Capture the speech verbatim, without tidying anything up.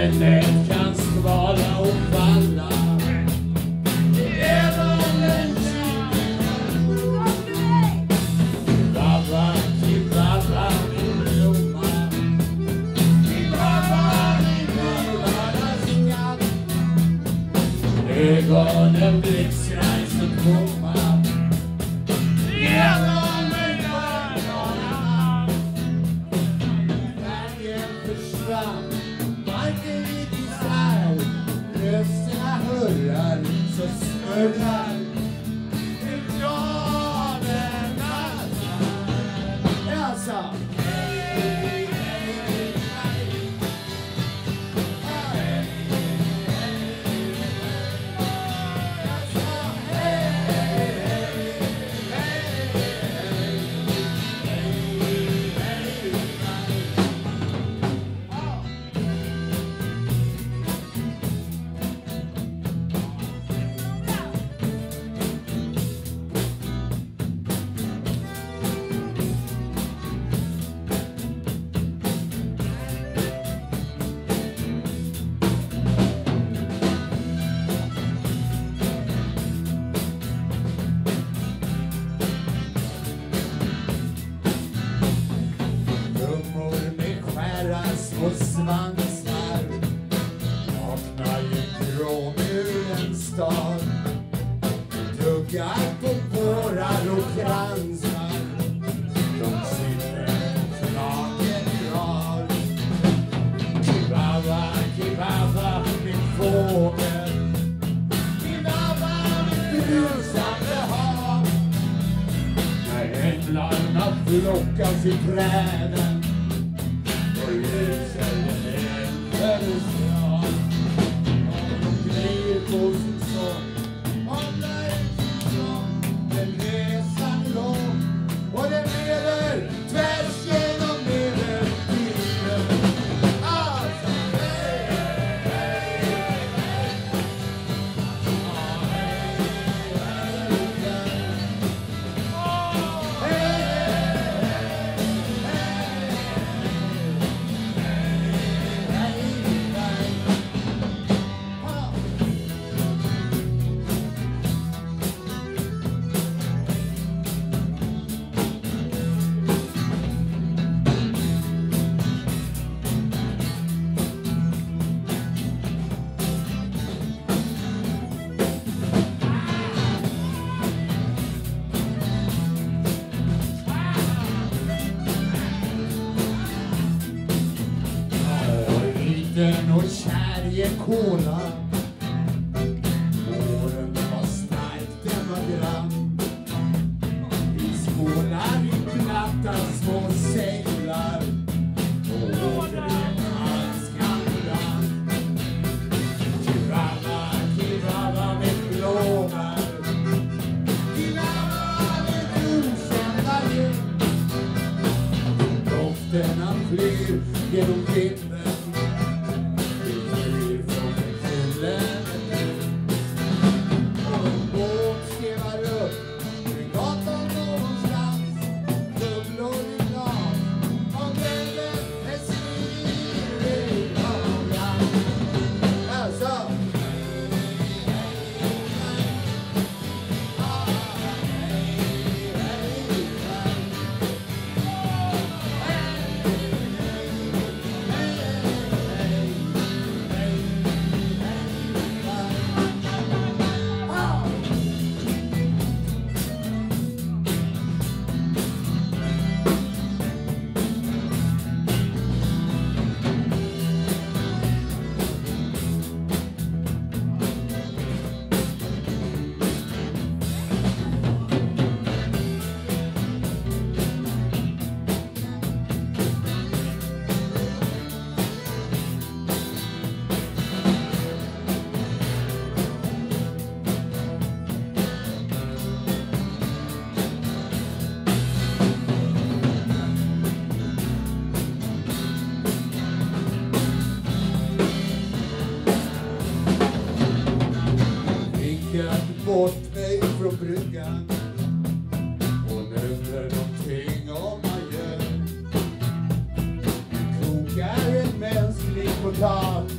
Stället kan skvala och falla. Även en Kibaba, Kibaba, min blomma. Kibaba, min vardagsskatt. Ögonen blixtrar så tomma. Genom mina dagar. Vägen försvann, marken gick isär. Rösterna hurrar så snurrar. Och svansar vaknar ju gråmuren stad. Tuggar på vårar och kransar. De sitter naken i rad. Kibaba, Kibaba, min fågel. Kibaba, min brusande hav. När änglarna flockas i träden. Och ljusen är slag. Och de grejer på sin sång. Om det är sin sång. Den resan lång. Och den leder tvärs genom medeltiden. Alltså hej, hej, hej. Ah, hej, hej, hej. Oh, hej, hej, och kär i en kola. Våren var stark, den var grann. Vi skålar i platta små seglar. Och ådren handskan brann. Kibaba, Kibaba med blåbär. Kibaba med okända djur. Dofterna flyr genom vinden. Bort mig från bryggan och nämner någonting om man gör. Kokar en mänsklig potatis.